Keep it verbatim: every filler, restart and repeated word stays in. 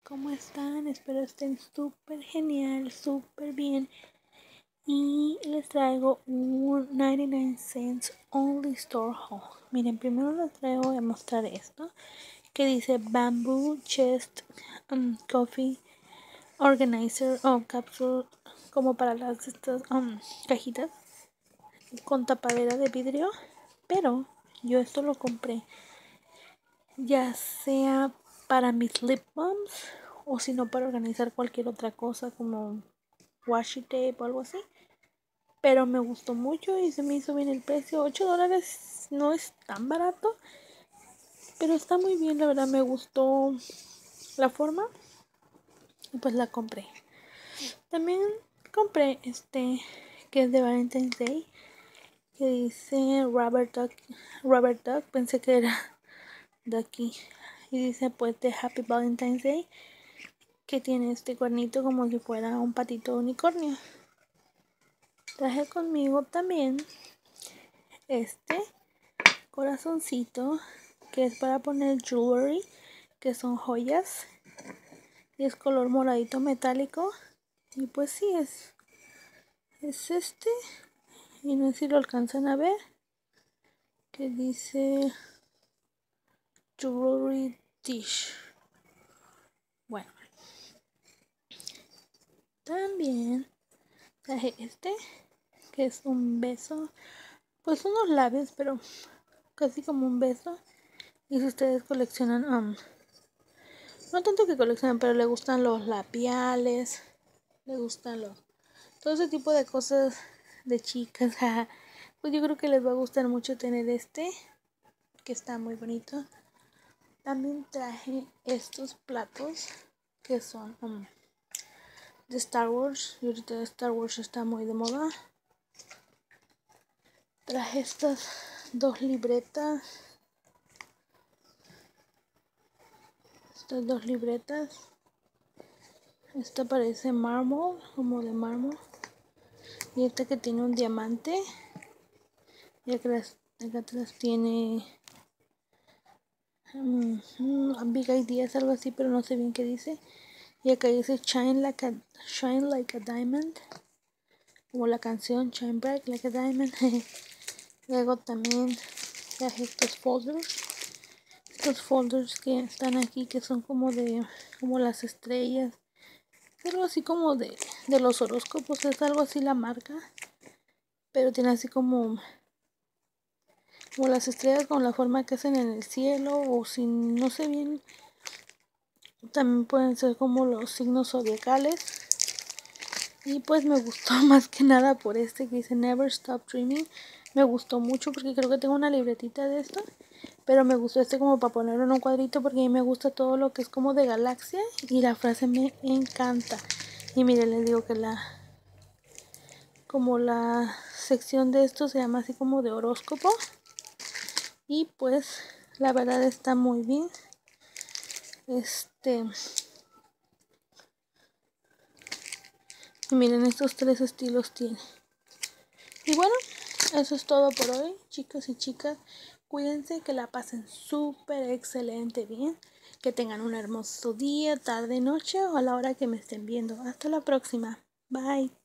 ¿Cómo están? Espero estén súper genial, súper bien. Y les traigo un noventa y nueve cents Only Store Haul. Miren, primero les traigo a mostrar esto que dice Bamboo Chest um, Coffee Organizer o oh, Capsule, como para las estas um, cajitas con tapadera de vidrio. Pero yo esto lo compré ya sea para mis lip balms o si no para organizar cualquier otra cosa como washi tape o algo así. Pero me gustó mucho y se me hizo bien el precio. ocho dólares no es tan barato, pero está muy bien, la verdad me gustó la forma y pues la compré. También compré este que es de Valentine's Day, que dice Rubber Duck, Rubber Duck, pensé que era de aquí. Y dice pues de Happy Valentine's Day, que tiene este cuernito como si fuera un patito unicornio. Traje conmigo también este corazoncito que es para poner jewelry, que son joyas, y es color moradito metálico. Y pues sí, es es este, y no sé si lo alcanzan a ver, que dice jewelry dish. Bueno, también traje este, que es un beso, pues unos labios, pero casi como un beso. Y si ustedes coleccionan, um, no tanto que coleccionan, pero le gustan los labiales, le gustan los, todo ese tipo de cosas de chicas, pues yo creo que les va a gustar mucho tener este, que está muy bonito. También traje estos platos que son um, de Star Wars, y ahorita Star Wars está muy de moda. Traje estas dos libretas, estas dos libretas. Esta parece mármol, como de mármol. Y esta que tiene un diamante. Y acá, acá atrás tiene um, um, Big Ideas, algo así, pero no sé bien qué dice. Y acá dice Shine like a, Shine like a Diamond, como la canción Shine Bright like a Diamond. Luego también traje estos folders. Estos folders que están aquí, que son como de, como las estrellas. Algo así como de, de los horóscopos, es algo así la marca. Pero tiene así como, como las estrellas con la forma que hacen en el cielo, o si no sé bien, también pueden ser como los signos zodiacales. Y pues me gustó más que nada por este que dice Never Stop Dreaming. Me gustó mucho porque creo que tengo una libretita de esto, pero me gustó este como para ponerlo en un cuadrito porque a mí me gusta todo lo que es como de galaxia y la frase me encanta. Y miren, les digo que la, como la sección de esto se llama así como de horóscopo. Y pues la verdad está muy bien. Este, y miren, estos tres estilos tiene. Y bueno, eso es todo por hoy, chicos y chicas. Cuídense, que la pasen súper excelente bien. Que tengan un hermoso día, tarde, noche o a la hora que me estén viendo. Hasta la próxima. Bye.